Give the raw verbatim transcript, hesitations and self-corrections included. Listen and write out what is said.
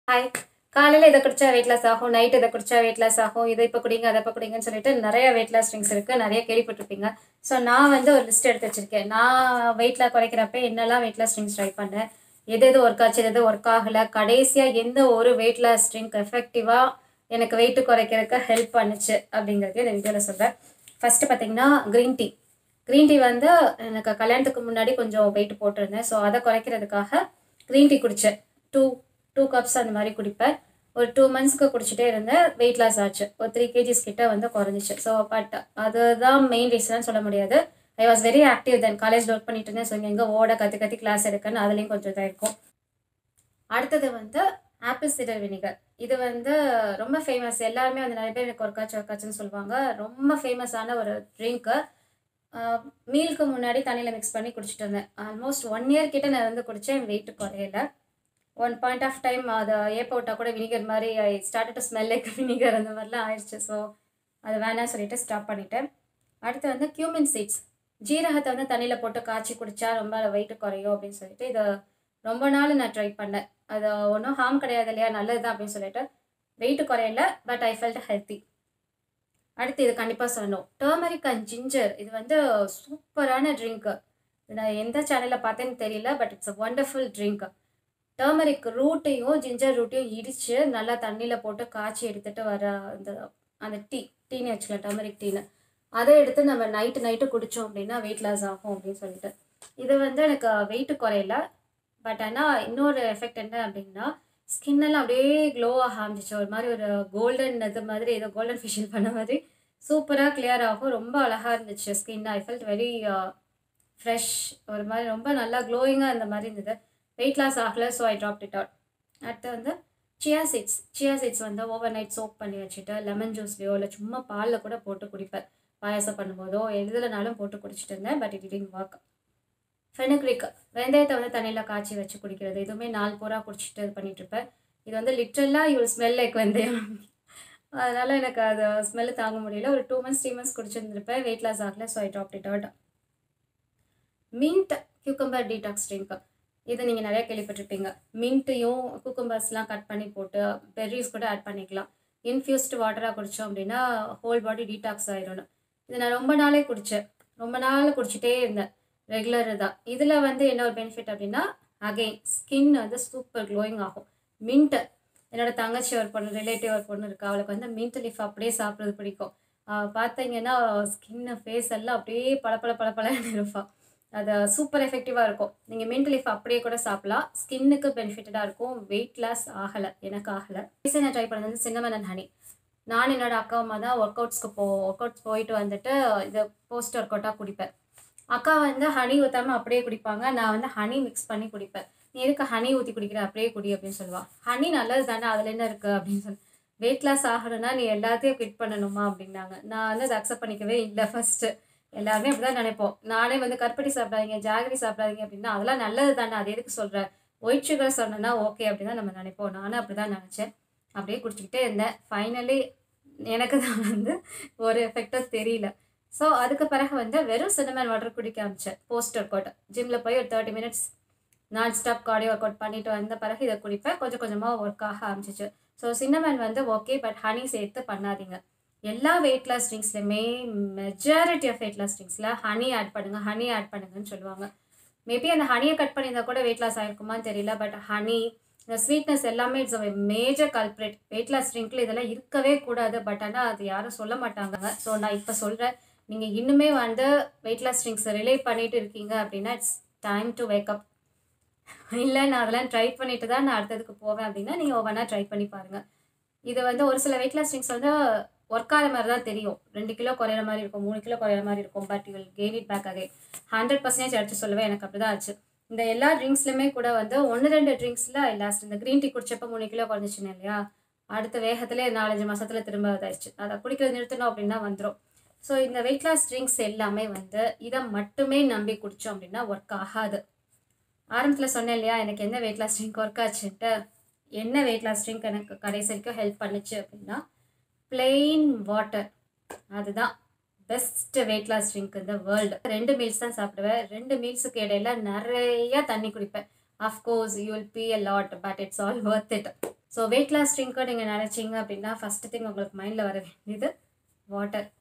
Hi. காலையில இத குடிச்சா வெயிட் லாஸ் ஆகும், நைட் இத குடிச்சா வெயிட் லாஸ் ஆகும், இத இப்ப குடிங்க, அத அப்ப குடிங்கன்னு சொல்லிட்டு நெறைய வெயிட் லாஸ் ட்ரிங்க்ஸ் இருக்கு. நெறைய கேள்விப்பட்டிருப்பீங்க. ஸோ நான் வந்து ஒரு லிஸ்ட் எடுத்து வச்சிருக்கேன். நான் வெயிட்ல குறைக்கிறப்ப என்னெல்லாம் வெயிட் லாஸ் ட்ரிங்க்ஸ் ட்ரை பண்ணேன், எது எது ஒர்க் ஆச்சு, எது எது ஒர்க் ஆகல, கடைசியா எந்த ஒரு வெயிட் லாஸ் ட்ரிங்க் எஃபெக்டிவா எனக்கு வெயிட் குறைக்கிறதுக்கு ஹெல்ப் பண்ணுச்சு அப்படிங்கிறது இந்த வீடியோவில் சொல்கிறேன். ஃபர்ஸ்ட் பார்த்தீங்கன்னா க்ரீன் டீ. க்ரீன் டீ வந்து எனக்கு கல்யாணத்துக்கு முன்னாடி கொஞ்சம் வெயிட் போட்டிருந்தேன். ஸோ அதை குறைக்கிறதுக்காக க்ரீன் டீ குடித்தேன். டூ டூ கப்ஸ் அந்த மாதிரி குடிப்பேன். ஒரு டூ மந்த்ஸ்க்கு குடிச்சிட்டே இருந்தேன். வெயிட் லாஸ் ஆச்சு. ஒரு த்ரீ கேஜிஸ் கிட்ட வந்து குறைஞ்சிச்சு. ஸோ பட் அதுதான் மெயின் ரீசன் சொல்ல முடியாது. I was very active then. காலேஜில் ஒர்க் பண்ணிட்டு இருந்தேன். ஸோ இங்கே எங்கே ஓட கற்று கற்றி கிளாஸ் எடுக்கன்னு அதுலேயும் கொஞ்சம் இதாக இருக்கும். அடுத்தது வந்து ஆப்பிள் சிடர் வினிகர். இது வந்து ரொம்ப ஃபேமஸ். எல்லாருமே வந்து நிறைய பேர் எனக்கு ஒர்க்காச்சு ஒர்க்காச்சுன்னு சொல்லுவாங்க. ரொம்ப ஃபேமஸான ஒரு ட்ரிங்க்கு. மீலுக்கு முன்னாடி தண்ணியில் மிக்ஸ் பண்ணி குடிச்சிட்டு இருந்தேன். ஆல்மோஸ்ட் ஒன் இயர் கிட்ட நான் வந்து குடித்தேன். வெயிட் குறையல. ஒன் பாயிண்ட் ஆஃப் டைம் அதை ஏப்ப விட்டா கூட வினிகர் மாதிரி I start to smell like vinegar அந்த மாதிரிலாம் ஆயிடுச்சு. ஸோ அது வேணாம்னு சொல்லிட்டு ஸ்டாப் பண்ணிட்டேன். அடுத்து வந்து கியூமின் சீட்ஸ். ஜீரகத்தை வந்து தண்ணியில் போட்டு காய்ச்சி குடித்தா ரொம்ப வெயிட் குறையும் அப்படின்னு சொல்லிட்டு இதை ரொம்ப நாள் நான் ட்ரை பண்ணேன். அது ஒன்றும் ஹார்ம் கிடையாது இல்லையா, நல்லது தான் அப்படின்னு சொல்லிட்டு வெயிட் குறையல. But I felt healthy. அடுத்து இது கண்டிப்பாக சொல்லணும், டர்மரிக் அண்ட் ஜிஞ்சர். இது வந்து சூப்பரான ட்ரிங்க்கு. நான் எந்த சேனலில் பார்த்தேன்னு தெரியல, but it's a wonderful drink. Turmeric ரூட்டையும் ஜிஞ்சர் ரூட்டையும் இடித்து நல்லா தண்ணியில் போட்டு காய்ச்சி எடுத்துகிட்டு வர அந்த அந்த டீ டீன்னு வச்சுக்கலாம், டர்மரிக் டீன்னு. அதை எடுத்து நம்ம நைட்டு நைட்டு குடித்தோம் அப்படின்னா வெயிட் லாஸ் ஆகும் அப்படின்னு சொல்லிட்டு இது வந்து எனக்கு வெயிட்டு குறையல. பட் ஆனால் இன்னொரு எஃபெக்ட் என்ன அப்படின்னா, ஸ்கின்னெல்லாம் அப்படியே க்ளோ ஆக ஆரம்பிச்சிச்சு. ஒரு மாதிரி ஒரு கோல்டன் இது மாதிரி, ஏதோ கோல்டன் ஃபேஷியல் பண்ண மாதிரி சூப்பராக கிளியர் ஆகும். ரொம்ப அழகாக இருந்துச்சு skin. I felt very fresh. ஒரு மாதிரி ரொம்ப நல்லா க்ளோயிங்காக இந்த மாதிரி இருந்தது. வெயிட் லாஸ் ஆகலை. So I dropped it out. அடுத்து வந்து சியா சீட்ஸ். சியா சீட்ஸ் வந்து ஓவர் நைட் சோப் பண்ணி வச்சுட்டு லெமன் ஜூஸ்லையோ இல்லை சும்மா பாலில் கூட போட்டு குடிப்பேன். பாயாசம் பண்ணும்போதோ எதுலனாலும் போட்டு குடிச்சிட்டு இருந்தேன். But it didn't work. Fenugreek. வெந்தயத்தை வந்து தண்ணியில் காய்ச்சி வச்சு குடிக்கிறது. இதுவுமே நாள் பூரா குடிச்சிட்டு இது பண்ணிட்டு இருப்பேன். இது வந்து லிட்ரலாக யூ ஸ்மெல் லைக் வெந்தயம். அதனால் எனக்கு அது ஸ்மெல்லு தாங்க முடியல. ஒரு டூ மந்த்ஸ் த்ரீ மந்த்ஸ் குடிச்சிருந்துருப்பேன். வெயிட் லாஸ் ஆகலை. So I dropped it out. Mint cucumber detox drink. இது நீங்கள் நிறைய கேள்விப்பட்டிருப்பீங்க. மின்ட்டையும் குக்கும்பர்ஸ்லாம் கட் பண்ணி போட்டு பெர்ரிஸ் கூட ஆட் பண்ணிக்கலாம். இன்ஃப்யூஸ்டு வாட்டராக குடித்தோம் அப்படின்னா ஹோல் பாடி டீடாக்ஸ் ஆயிடணும். இது நான் ரொம்ப நாளே குடித்தேன். ரொம்ப நாள் குடிச்சிட்டே இருந்தேன். ரெகுலர் தான். இதில் வந்து என்ன ஒரு பெனிஃபிட் அப்படின்னா, அகெயின் ஸ்கின் வந்து சூப்பர் க்ளோயிங் ஆகும். மின்ட்டு என்னோட தங்கச்சி ஒரு பொண்ணு, ரிலேட்டிவ் ஒரு பொண்ணு இருக்கா, அவளுக்கு வந்து மின்ட் லீஃப் அப்படியே சாப்பிட்றது பிடிக்கும். பார்த்தீங்கன்னா ஸ்கின்னு ஃபேஸ் எல்லாம் அப்படியே பளபள பளபளன்னு இருப்பாள். அது சூப்பர் எஃபெக்டிவாக இருக்கும். நீங்கள் மின்ட் லீஃப் அப்படியே கூட சாப்பிடலாம். ஸ்கின்னுக்கு பெனிஃபிட்டடாக இருக்கும். வெயிட் லாஸ் ஆகலை, எனக்கு ஆகலை. ரீசன் நான் ட்ரை பண்ணது வந்து சின்னமன் அண்ட் ஹனி. நான் என்னோட அக்கா அம்மா தான் ஒர்க் அவுட்ஸ்க்கு போ ஒர்க் அவுட்ஸ் போயிட்டு வந்துட்டு இதை போஸ்ட் ஒர்க் அவுட்டாக குடிப்பேன். அக்கா வந்து ஹனி ஊற்றாமல் அப்படியே குடிப்பாங்க. நான் வந்து ஹனி மிக்ஸ் பண்ணி குடிப்பேன். நீ எதுக்கு ஹனி ஊற்றி குடிக்கிற, அப்படியே குடி அப்படின்னு சொல்லுவாள். ஹனி நல்லது தானே, அதில் என்ன இருக்குது அப்படின்னு சொல்லி. வெயிட் லாஸ் ஆகணும்னா நீ எல்லாத்தையும் குவிட் பண்ணணுமா அப்படின்னாங்க. நான் வந்து அதை அக்செப்ட் பண்ணிக்கவே இல்லை. ஃபஸ்ட்டு எல்லாருமே அப்படி தான் நினைப்போம். நானே வந்து கருப்பட்டி சாப்பிடாதீங்க, ஜாகரி சாப்பிடாதீங்க அப்படின்னா அதெல்லாம் நல்லது தானே, அது எதுக்கு சொல்கிறேன், ஒயிட் சுகர் சொன்னேன்னா ஓகே அப்படின்னு தான் நம்ம நினைப்போம். நானும் அப்படி தான் நினச்சேன். அப்படியே குடிச்சிக்கிட்டே இருந்தேன். ஃபைனலி எனக்கு தான் வந்து ஒரு எஃபெக்டாக தெரியல. ஸோ அதுக்கு பிறகு வந்து வெறும் சின்னமன் வாட்டர் குடிக்க ஆரம்பிச்சேன். போஸ்ட் ஒர்க் அவுட் ஜிம்மில் போய் ஒரு thirty minutes nonstop cardio workout பண்ணிட்டு வந்த பிறகு இதை குடிப்பேன். கொஞ்சம் கொஞ்சமாக ஒர்க் ஆக ஆரம்பிச்சிச்சு. ஸோ சின்னமன் வந்து ஓகே, பட் ஹனி சேர்த்து பண்ணாதீங்க. எல்லா வெயிட் லாஸ் ட்ரிங்க்ஸ்லையுமே மெஜாரிட்டி ஆஃப் வெயிட் லாஸ் ட்ரிங்க்ஸில் ஹனி ஆட் பண்ணுங்கள், ஹனி ஆட் பண்ணுங்கன்னு சொல்லுவாங்க. மேபி அந்த ஹனியை கட் பண்ணியிருந்தால் கூட வெயிட் லாஸ் ஆகிருக்குமான்னு தெரியல. பட் ஹனி, இந்த ஸ்வீட்னஸ் எல்லாமே it's a major culprit. Weight loss ட்ரிங்க்கில் இதெல்லாம் இருக்கவே கூடாது. பட் ஆனால் அது யாரும் சொல்ல மாட்டாங்க. ஸோ நான் இப்போ சொல்கிறேன், நீங்கள் இன்னுமே வந்து வெயிட் லாஸ் ட்ரிங்க்ஸை ரிலே பண்ணிட்டு இருக்கீங்க அப்படின்னா it's time to wake up. இல்லை நான் அதெல்லாம் ட்ரை பண்ணிட்டு தான் நான் அடுத்ததுக்கு போவேன் அப்படின்னா நீங்கள் ஒவ்வொன்றா ட்ரை பண்ணி பாருங்கள். இது வந்து ஒரு சில வெயிட் லாஸ் ட்ரிங்க்ஸ் வந்து ஒர்க் ஆகிற மாதிரி தான் தெரியும். ரெண்டு கிலோ குறையிற மாதிரி இருக்கும், மூணு கிலோ குறையிற மாதிரி இருக்கும். But you will gain it back again. Hundred percentage எடுத்து சொல்லுவேன். எனக்கு அப்படி தான் ஆச்சு. இந்த எல்லா ட்ரிங்க்ஸ்லையுமே கூட வந்து ஒன்று ரெண்டு ட்ரிங்க்ஸில் லாஸ்ட் இந்த க்ரீன் டீ குடிச்சப்போ மூணு கிலோ குறைஞ்சிச்சுன்னு இல்லையா, அடுத்த வேகத்திலே நாலஞ்சு மாதத்தில் திரும்ப இதாகிடுச்சு. அதை குடிக்கிறது நிறுத்தணும் அப்படின்னா வந்துடும். ஸோ இந்த வெயிட் லாஸ் ட்ரிங்க்ஸ் எல்லாமே வந்து இதை மட்டுமே நம்பி குடித்தோம் அப்படின்னா ஒர்க் ஆகாது. ஆரம்பத்தில் சொன்னேன் இல்லையா, எனக்கு எந்த வெயிட் லாஸ் ட்ரிங்க் ஒர்க் ஆச்சுன்ட்டு. என்ன வெயிட் லாஸ் ட்ரிங்க் எனக்கு கடைசி வரைக்கும் ஹெல்ப் பண்ணுச்சு அப்படின்னா பிளெயின் வாட்டர். அதுதான் பெஸ்ட் வெயிட் லாஸ் ட்ரிங்க் இந்த வேர்ல்டு. ரெண்டு மீல்ஸ் தான் சாப்பிடுவேன். ரெண்டு மீல்ஸுக்கு இடையில நிறைய தண்ணி குடிப்பேன். Of course you will pay a lot, but it's all worth it. So weight loss ட்ரிங்க்கை நீங்கள் நினச்சிங்க அப்படின்னா ஃபஸ்ட்டு திங் உங்களுக்கு மைண்டில் வர வேண்டியது வாட்டர்.